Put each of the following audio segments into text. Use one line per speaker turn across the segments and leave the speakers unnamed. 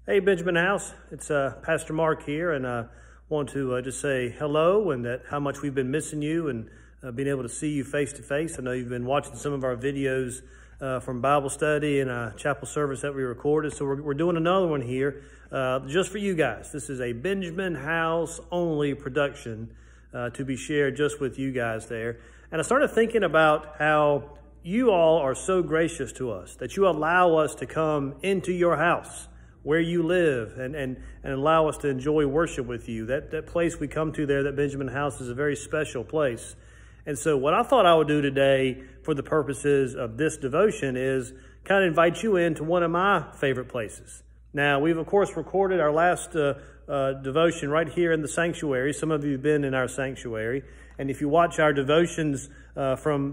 Hey, Benjamin House. It's Pastor Mark here, and I want to just say hello and that how much we've been missing you and being able to see you face to face. I know you've been watching some of our videos from Bible study and chapel service that we recorded, so we're doing another one here just for you guys. This is a Benjamin House only production to be shared just with you guys there. And I started thinking about how you all are so gracious to us, that you allow us to come into your house where you live and allow us to enjoy worship with you. That place we come to there, that Benjamin House, is a very special place. And so what I thought I would do today for the purposes of this devotion is kind of invite you into one of my favorite places. Now, we've, of course, recorded our last devotion right here in the sanctuary. Some of you have been in our sanctuary. And if you watch our devotions from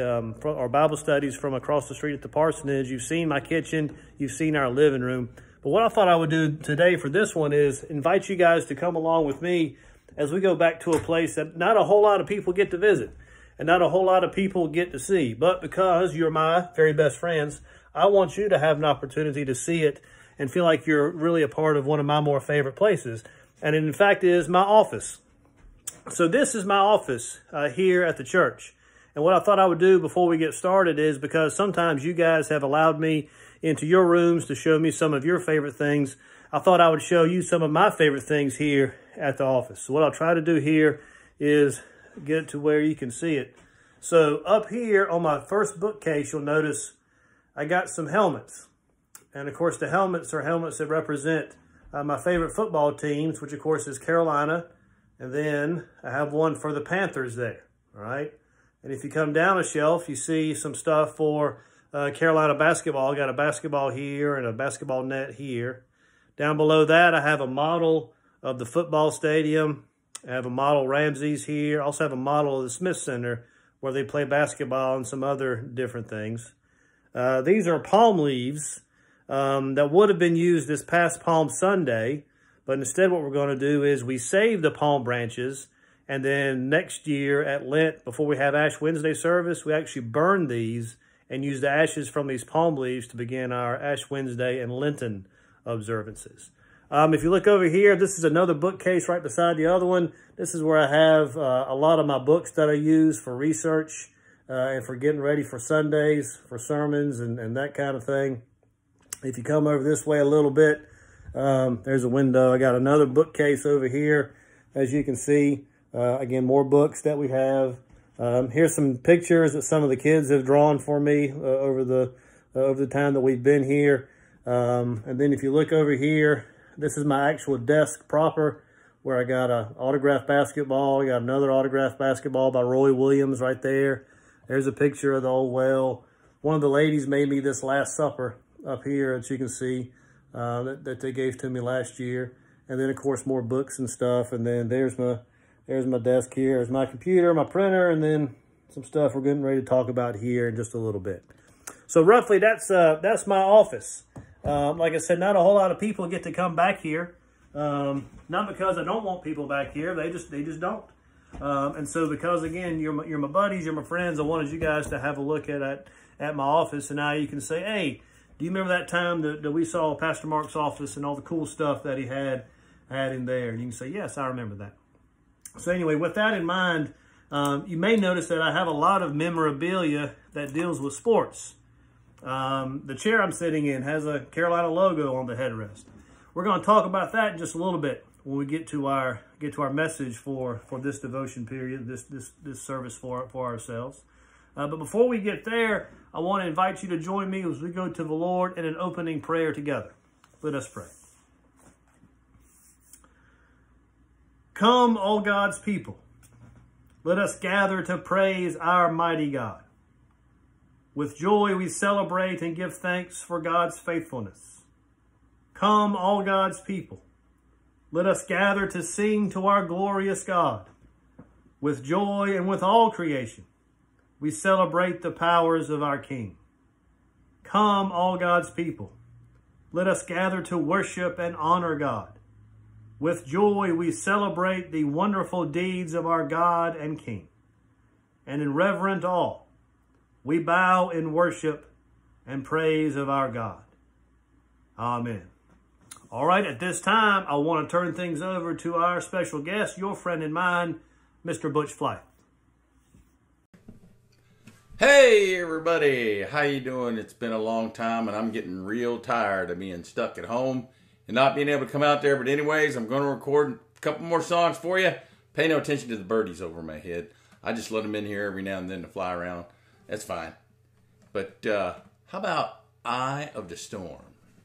our Bible studies from across the street at the parsonage, you've seen my kitchen, you've seen our living room. But what I thought I would do today for this one is invite you guys to come along with me as we go back to a place that not a whole lot of people get to visit and not a whole lot of people get to see. But because you're my very best friends, I want you to have an opportunity to see it and feel like you're really a part of one of my more favorite places. And it, in fact, is my office. So this is my office here at the church. And what I thought I would do before we get started is, because sometimes you guys have allowed me into your rooms to show me some of your favorite things, I thought I would show you some of my favorite things here at the office. So what I'll try to do here is get it to where you can see it. So up here on my first bookcase, you'll notice I got some helmets. And of course, the helmets are helmets that represent my favorite football teams, which of course is Carolina. And then I have one for the Panthers there, all right? And if you come down a shelf, you see some stuff for Carolina basketball. I got a basketball here and a basketball net here. Down below that, I have a model of the football stadium. I have a model Ramses here. I also have a model of the Smith Center where they play basketball and some other different things. These are palm leaves that would have been used this past Palm Sunday, but instead what we're going to do is we save the palm branches, and then next year at Lent, before we have Ash Wednesday service, we actually burn these and use the ashes from these palm leaves to begin our Ash Wednesday and Lenten observances. If you look over here, this is another bookcase right beside the other one. This is where I have a lot of my books that I use for research and for getting ready for Sundays, for sermons and that kind of thing. If you come over this way a little bit, there's a window. I got another bookcase over here, as you can see. Again, more books that we have. Here's some pictures that some of the kids have drawn for me over the time that we've been here. And then if you look over here, this is my actual desk proper, where I got an autographed basketball. I got another autographed basketball by Roy Williams right there. There's a picture of the old well. One of the ladies made me this Last Supper up here, as you can see, that they gave to me last year. And then, of course, more books and stuff. And then there's my desk here. There's my computer, my printer, and then some stuff we're getting ready to talk about here in just a little bit. So roughly, that's my office. Like I said, not a whole lot of people get to come back here. Not because I don't want people back here. They just don't. And so because, again, you're my buddies, you're my friends, I wanted you guys to have a look at my office. And now you can say, hey, do you remember that time that we saw Pastor Mark's office and all the cool stuff that he had in there? And you can say, yes, I remember that. So anyway, with that in mind, you may notice that I have a lot of memorabilia that deals with sports. The chair I'm sitting in has a Carolina logo on the headrest. We're going to talk about that in just a little bit when we get to our message for this devotion period, this service for ourselves. But before we get there, I want to invite you to join me as we go to the Lord in an opening prayer together. Let us pray. Come, O God's people, let us gather to praise our mighty God. With joy we celebrate and give thanks for God's faithfulness. Come, all God's people, let us gather to sing to our glorious God. With joy and with all creation, we celebrate the powers of our King. Come, all God's people, let us gather to worship and honor God. With joy we celebrate the wonderful deeds of our God and King. And in reverent awe, we bow in worship and praise of our God. Amen. All right, at this time, I want to turn things over to our special guest, your friend and mine, Mr. Butch Fly.
Hey everybody, how you doing? It's been a long time and I'm getting real tired of being stuck at home and not being able to come out there. But anyways, I'm going to record a couple more songs for you. Pay no attention to the birdies over my head. I just let them in here every now and then to fly around. That's fine. But how about Eye of the Storm?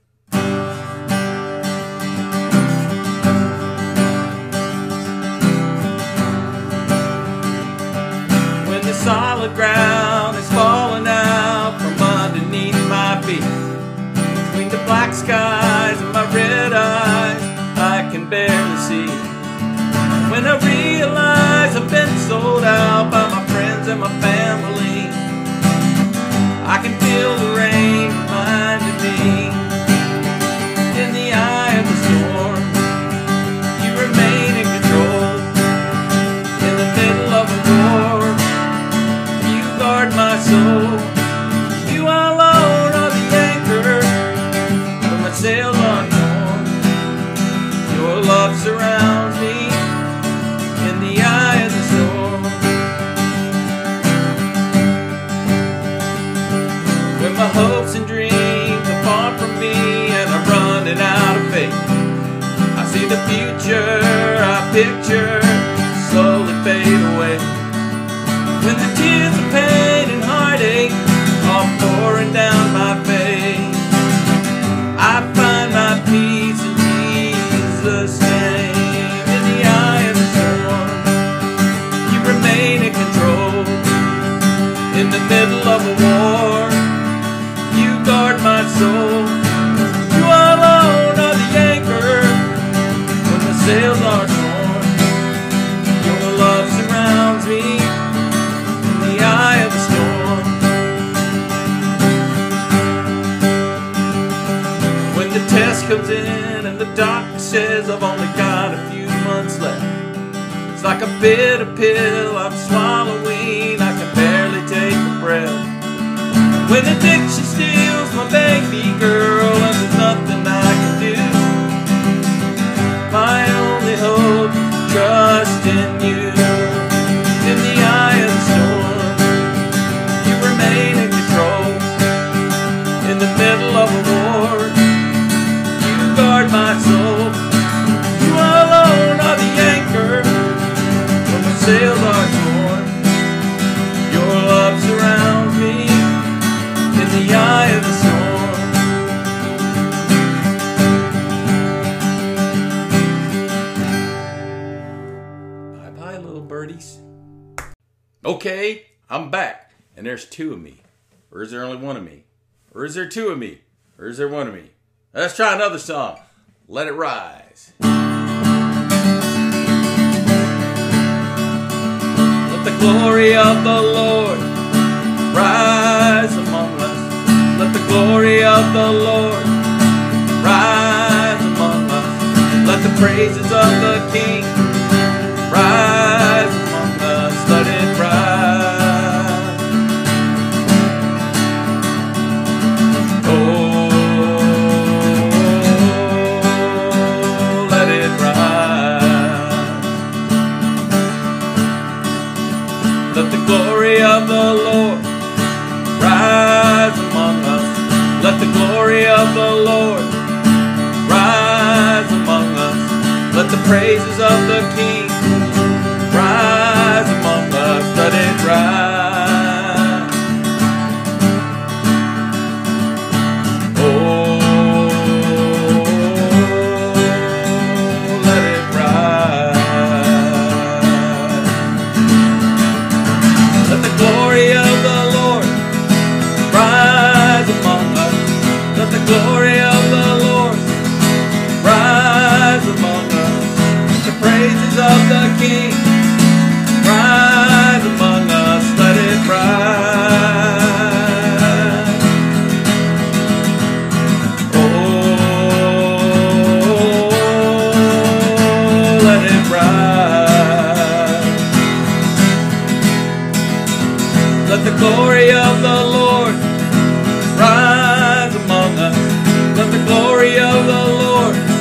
When the solid ground is falling out from underneath my feet, between the black skies and my red eyes, I can barely see. When I realize I've been sold out by my friends and my family, I can feel the rain reminding me. In the eye of the storm, you remain in control. In the middle of a war, you guard my soul. You alone are the anchor when my sails are torn. Your love surrounds me in the eye of the storm. When my hopes and dreams are far from me and I'm running out of faith, I see the future I picture slowly fade away. When the tears of pain and heartache are pouring down my face, I find my peace in Jesus' name. In the eye of the storm, you remain in control. In the middle of a war, you guard my soul. You alone are the anchor when the sails are torn. Your love surrounds me in the eye of the storm. When the test comes in and the doctor says I've only got a few months left, it's like a bitter pill I'm swallowing, I can barely take a breath. When addiction steals my baby girl and there's nothing I can do, my only hope is trust in you. In the eye of the storm, you remain in control. In the middle of a war, you guard my soul. You alone are the anchor when the sails are torn. Your love surrounds me in the eye of the storm. Bye-bye, little birdies. Okay, I'm back, and there's two of me. Or is there only one of me? Or is there two of me? Or is there one of me? Let's try another song. Let It Rise. Let the glory of the Lord rise among us. Let the glory of the Lord rise among us. Let the praises of the King rise among us. Let it rise. Oh, let it rise. Let the glory of the Lord rise among us. Let the glory of the Lord rise among us. Let the praises of the King rise among us. Let it rise. Oh, let it rise. Let the glory of the Lord rise among us. Let the glory of the Lord rise among us. The praises of the King rise among us. Let it rise. Oh, let it rise. Let the glory of the Lord rise among us. Let the glory of the Lord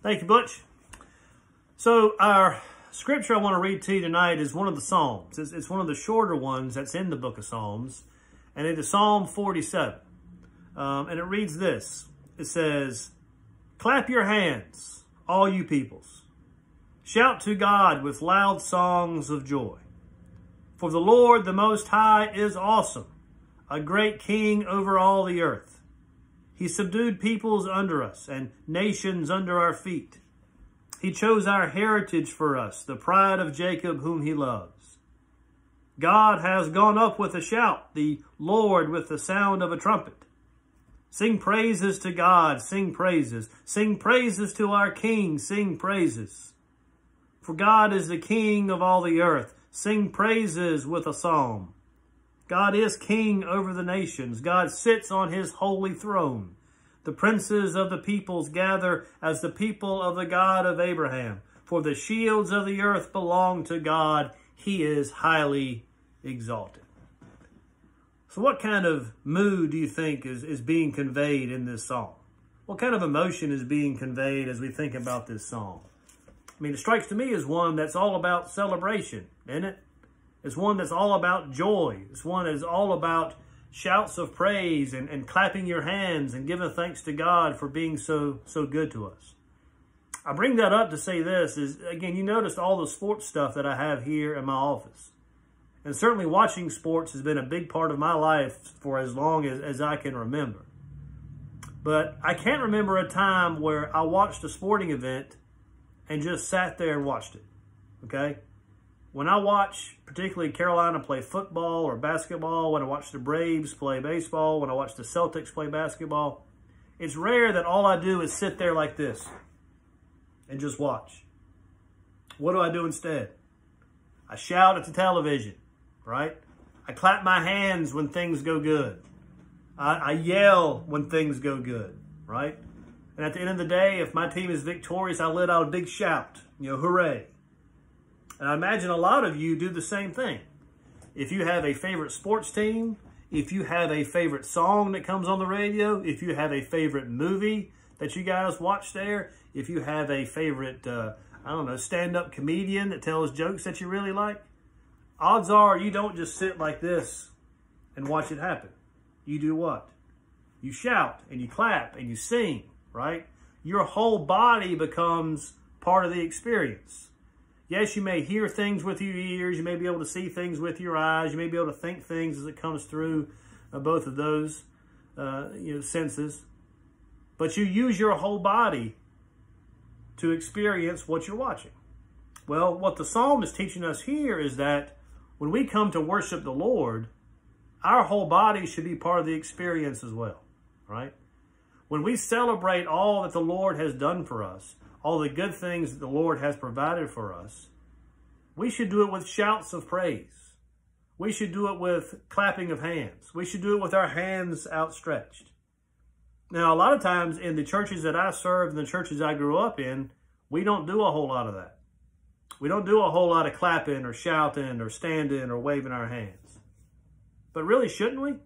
Thank you, Butch. So our scripture I want to read to you tonight is one of the Psalms. It's one of the shorter ones that's in the book of Psalms, and it is Psalm 47. And it reads this. It says, "Clap your hands, all you peoples. Shout to God with loud songs of joy. For the Lord, the Most High, is awesome, a great king over all the earth. He subdued peoples under us and nations under our feet. He chose our heritage for us, the pride of Jacob whom he loves. God has gone up with a shout, the Lord with the sound of a trumpet. Sing praises to God, sing praises. Sing praises to our King, sing praises. For God is the King of all the earth. Sing praises with a psalm. God is King over the nations. God sits on his holy throne. The princes of the peoples gather as the people of the God of Abraham. For the shields of the earth belong to God. He is highly exalted." So what kind of mood do you think is being conveyed in this song? What kind of emotion is being conveyed as we think about this song? I mean, it strikes to me as one that's all about celebration, isn't it? It's one that's all about joy. It's one that's all about shouts of praise and clapping your hands and giving thanks to God for being so good to us. I bring that up to say this is, again, you noticed all the sports stuff that I have here in my office. And certainly watching sports has been a big part of my life for as long as I can remember. But I can't remember a time where I watched a sporting event and just sat there and watched it, okay? When I watch particularly Carolina play football or basketball, when I watch the Braves play baseball, when I watch the Celtics play basketball, it's rare that all I do is sit there like this and just watch. What do I do instead? I shout at the television, right? I clap my hands when things go good. I yell when things go good, right? And at the end of the day, if my team is victorious, I let out a big shout, hooray. And I imagine a lot of you do the same thing. If you have a favorite sports team, if you have a favorite song that comes on the radio, if you have a favorite movie that you guys watch there, if you have a favorite, stand-up comedian that tells jokes that you really like, odds are you don't just sit like this and watch it happen. You do what? You shout and you clap and you sing, right? Your whole body becomes part of the experience. Yes, you may hear things with your ears. You may be able to see things with your eyes. You may be able to think things as it comes through both of those senses. But you use your whole body to experience what you're watching. Well, what the psalm is teaching us here is that when we come to worship the Lord, our whole body should be part of the experience as well, right? When we celebrate all that the Lord has done for us, all the good things that the Lord has provided for us, we should do it with shouts of praise. We should do it with clapping of hands. We should do it with our hands outstretched. Now, a lot of times in the churches that I served and the churches I grew up in, we don't do a whole lot of that. We don't do a whole lot of clapping or shouting or standing or waving our hands. But really, shouldn't we?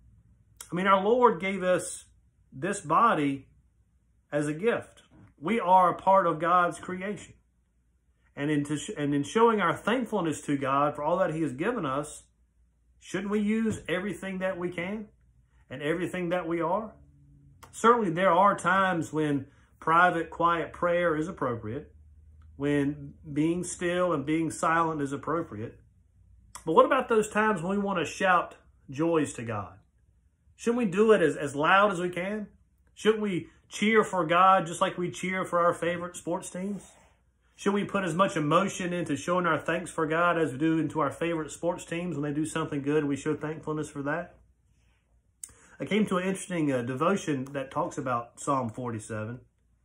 I mean, our Lord gave us this body as a gift. We are a part of God's creation. And in showing our thankfulness to God for all that he has given us, shouldn't we use everything that we can and everything that we are? Certainly there are times when private, quiet prayer is appropriate, when being still and being silent is appropriate. But what about those times when we want to shout joys to God? Shouldn't we do it as loud as we can? Shouldn't we cheer for God just like we cheer for our favorite sports teams? Should we put as much emotion into showing our thanks for God as we do into our favorite sports teams when they do something good and we show thankfulness for that? I came to an interesting devotion that talks about Psalm 47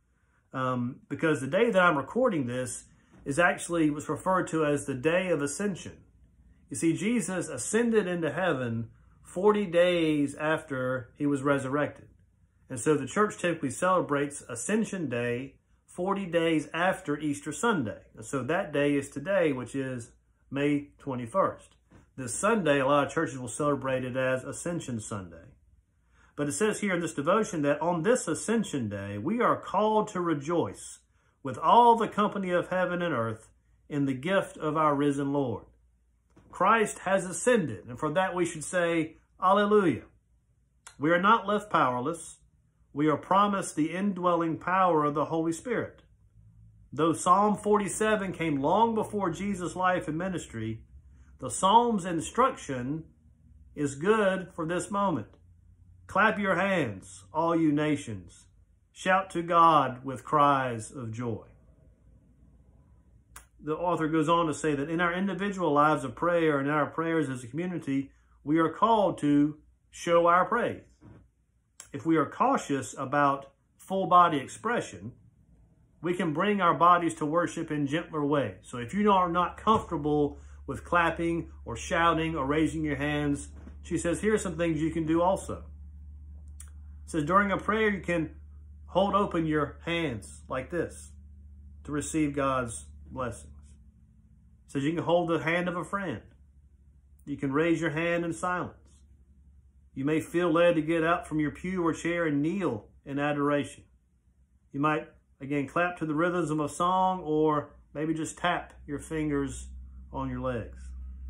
because the day that I'm recording this was referred to as the day of ascension. You see, Jesus ascended into heaven 40 days after he was resurrected. And so the church typically celebrates Ascension Day 40 days after Easter Sunday. And so that day is today, which is May 21st. This Sunday, a lot of churches will celebrate it as Ascension Sunday. But it says here in this devotion that on this Ascension Day, we are called to rejoice with all the company of heaven and earth in the gift of our risen Lord. Christ has ascended, and for that we should say, Alleluia. We are not left powerless. We are promised the indwelling power of the Holy Spirit. Though Psalm 47 came long before Jesus' life and ministry, the Psalm's instruction is good for this moment. Clap your hands, all you nations. Shout to God with cries of joy. The author goes on to say that in our individual lives of prayer and in our prayers as a community, we are called to show our praise. If we are cautious about full body expression, we can bring our bodies to worship in gentler ways. So if you are not comfortable with clapping or shouting or raising your hands, she says, here are some things you can do also. It says during a prayer, you can hold open your hands like this to receive God's blessings. It says you can hold the hand of a friend. You can raise your hand in silence. You may feel led to get up from your pew or chair and kneel in adoration. You might, again, clap to the rhythms of a song or maybe just tap your fingers on your legs.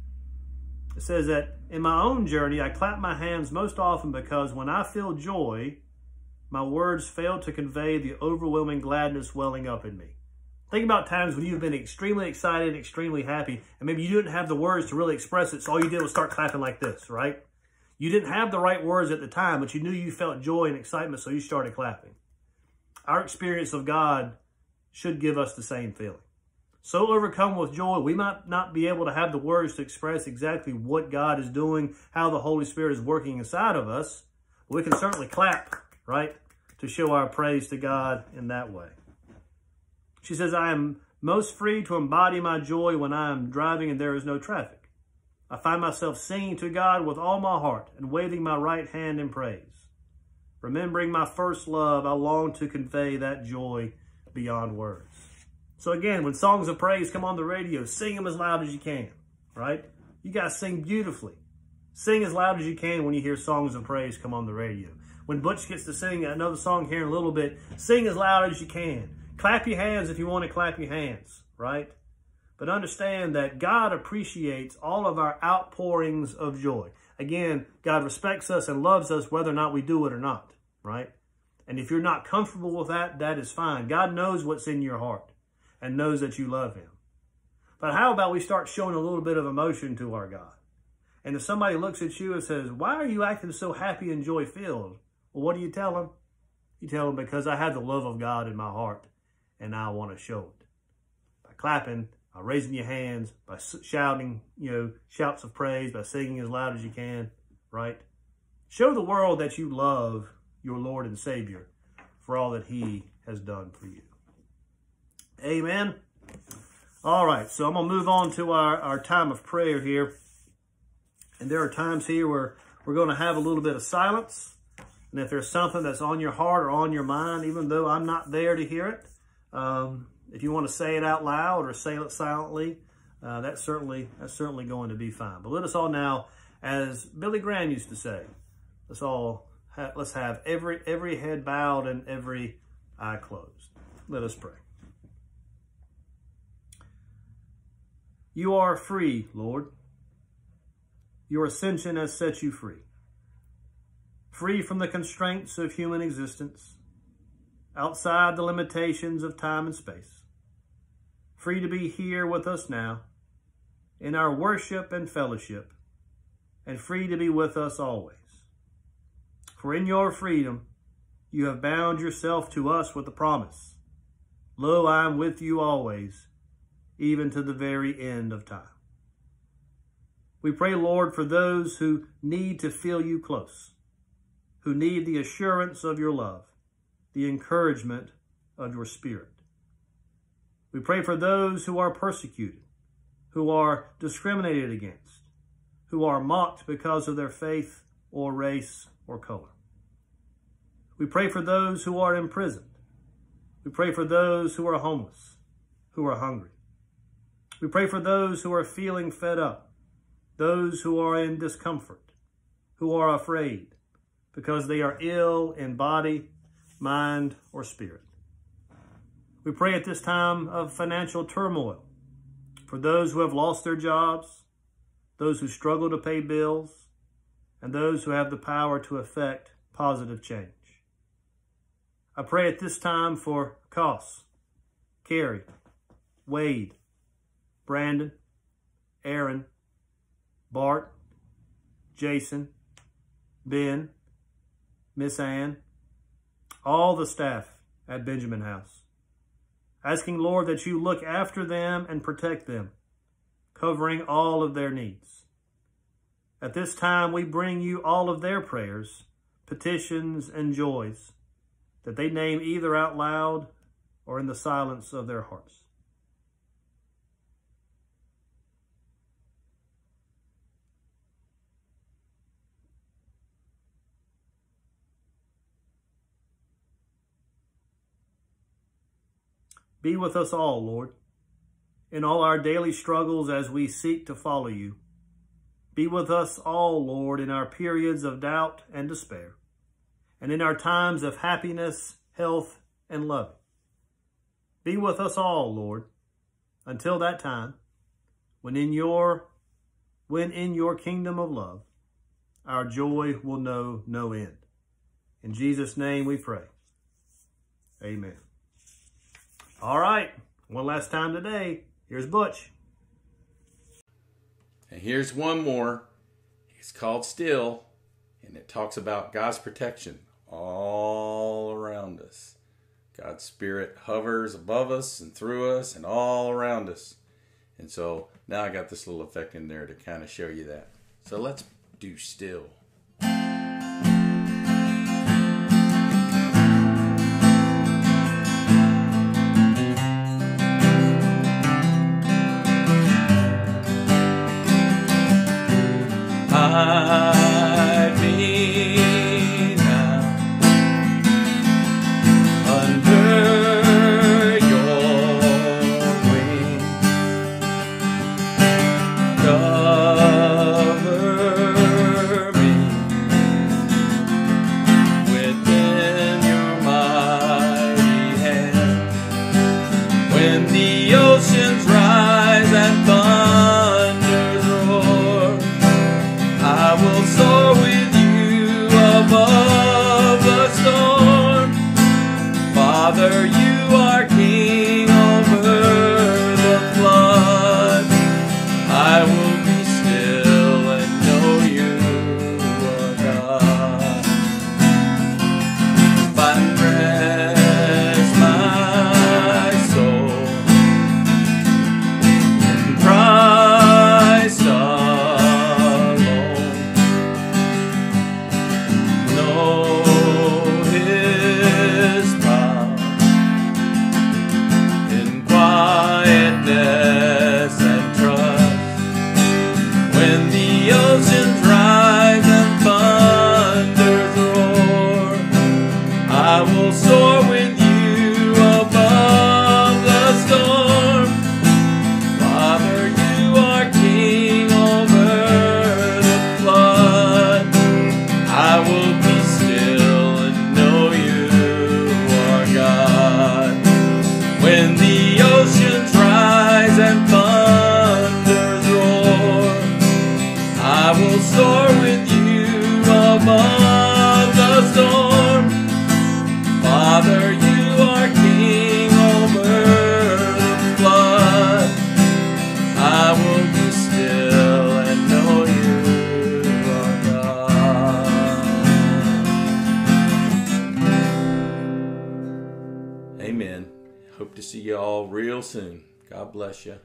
It says that in my own journey, I clap my hands most often because when I feel joy, my words fail to convey the overwhelming gladness welling up in me. Think about times when you've been extremely excited, extremely happy, and maybe you didn't have the words to really express it, so all you did was start clapping like this, right? You didn't have the right words at the time, but you knew you felt joy and excitement, so you started clapping. Our experience of God should give us the same feeling. So overcome with joy, we might not be able to have the words to express exactly what God is doing, how the Holy Spirit is working inside of us. We can certainly clap, right, to show our praise to God in that way. She says, I am most free to embody my joy when I am driving and there is no traffic. I find myself singing to God with all my heart and waving my right hand in praise. Remembering my first love, I long to convey that joy beyond words. So again, when songs of praise come on the radio, sing them as loud as you can, right? You guys sing beautifully. Sing as loud as you can when you hear songs of praise come on the radio. When Butch gets to sing another song here in a little bit, sing as loud as you can. Clap your hands if you want to clap your hands, right? But understand that God appreciates all of our outpourings of joy. Again, God respects us and loves us whether or not we do it or not, right? And if you're not comfortable with that, that is fine. God knows what's in your heart and knows that you love him. But how about we start showing a little bit of emotion to our God? And if somebody looks at you and says, why are you acting so happy and joy-filled? Well, what do you tell them? You tell them, because I have the love of God in my heart and I want to show it. By clapping, by raising your hands, by shouting, shouts of praise, by singing as loud as you can, right? Show the world that you love your Lord and Savior for all that he has done for you. Amen. All right, so I'm going to move on to our time of prayer here. And there are times here where we're going to have a little bit of silence. And if there's something that's on your heart or on your mind, even though I'm not there to hear it, if you want to say it out loud or say it silently, that's certainly going to be fine. But let us all now, as Billy Graham used to say, let's have every head bowed and every eye closed. Let us pray. You are free, Lord. Your ascension has set you free. Free from the constraints of human existence, outside the limitations of time and space. Free to be here with us now, in our worship and fellowship, and free to be with us always. For in your freedom, you have bound yourself to us with the promise, lo, I am with you always, even to the very end of time. We pray, Lord, for those who need to feel you close, who need the assurance of your love, the encouragement of your Spirit. We pray for those who are persecuted, who are discriminated against, who are mocked because of their faith or race or color. We pray for those who are imprisoned. We pray for those who are homeless, who are hungry. We pray for those who are feeling fed up, those who are in discomfort, who are afraid because they are ill in body, mind, or spirit. We pray at this time of financial turmoil for those who have lost their jobs, those who struggle to pay bills, and those who have the power to effect positive change. I pray at this time for Koss, Carrie, Wade, Brandon, Aaron, Bart, Jason, Ben, Miss Ann, all the staff at Benjamin House. Asking, Lord, that you look after them and protect them, covering all of their needs. At this time, we bring you all of their prayers, petitions, and joys that they name either out loud or in the silence of their hearts. Be with us all, Lord, in all our daily struggles as we seek to follow you. Be with us all, Lord, in our periods of doubt and despair, and in our times of happiness, health, and love. Be with us all, Lord, until that time, when in your kingdom of love, our joy will know no end. In Jesus' name we pray. Amen. All right, one last time today. Here's Butch.
And here's one more. It's called Still, and it talks about God's protection all around us. God's Spirit hovers above us and through us and all around us. And so now I got this little effect in there to kind of show you that. So let's do Still. Hide me now under your wing. Cover me within your mighty hand. When the oceans rise and thunders roar, I will soar with you above the storm. Father, you are king over the flood. I will be still and know you are God. Find rest, my soul, in Christ alone. Know his power in quietness and trust. When the oceans rise and thunders roar, I will soar with you above the storm. Father, you are king over the flood. I will be still and know you are God. When the oceans rise and thunders roar, I will soar with you above the storm. Father, you are king over the flood. I will be still and know you are God. Amen. Hope to see you all real soon. God bless you.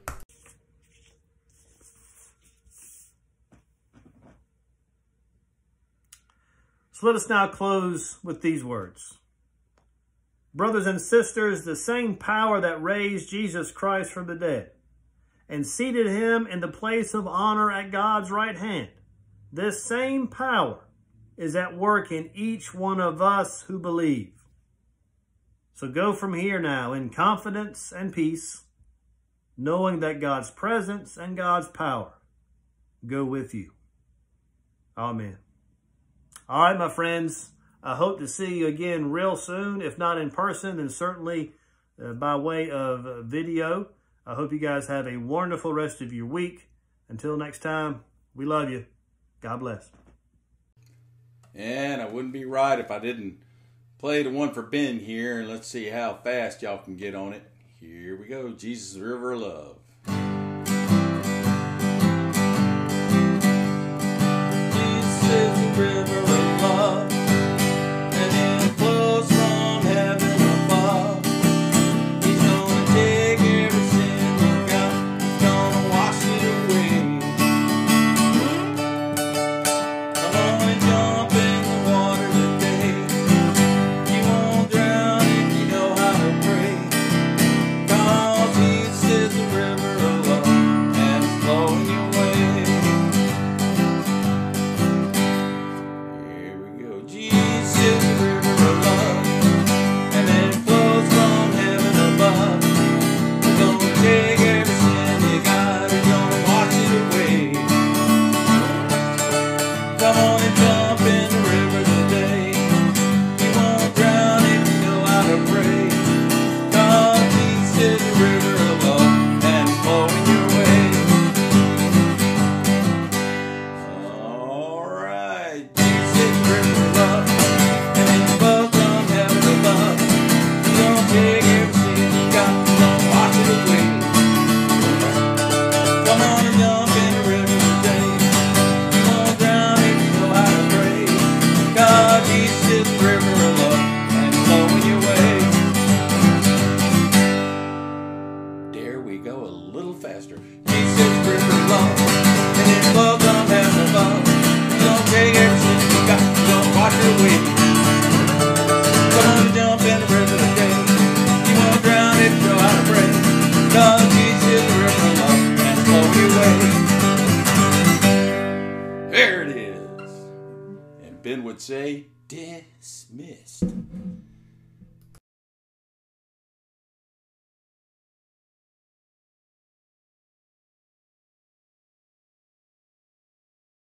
So let us now close with these words. Brothers and sisters, the same power that raised Jesus Christ from the dead and seated him in the place of honor at God's right hand, this same power is at work in each one of us who believe. So go from here now in confidence and peace, knowing that God's presence and God's power go with you. Amen. All right, my friends, I hope to see you again real soon. If not in person, then certainly by way of video. I hope you guys have a wonderful rest of your week. Until next time, we love you. God bless.
And I wouldn't be right if I didn't play the one for Ben here. And let's see how fast y'all can get on it. Here we go. Jesus, River of Love. Jesus is the river of love, and it flows from heaven above. He's gonna take every sin you got, he's gonna wash it away. Come on and jump in the water today. You won't drown if you know how to pray. 'Cause Jesus is the river of love, and it's flowing your way. Here we go. Jesus is the river of love, and it flows from heaven above. He's gonna take every sin you got, he's gonna wash it away. Come on and jump in the river today. You won't drown if you know how to pray. 'Cause Jesus is the river of love, and it's flowing your way. Alright, Jesus is the river of love, and it flows from heaven above. He's gonna take every sin you got, he's gonna wash it away. Come on and jump in the river today. You won't drown if you know how to pray. 'Cause Jesus is the river of love, and it's flowing your way. There we go, a little faster. Jesus is the river of love, and it flows from heaven above. He's gonna take every sin you got, he's gonna wash it away. Come on and jump in the river today. You won't drown if you know how to pray. 'Cause Jesus is the river of love, and it's flowing your way. There it is. And Ben would say, dismissed.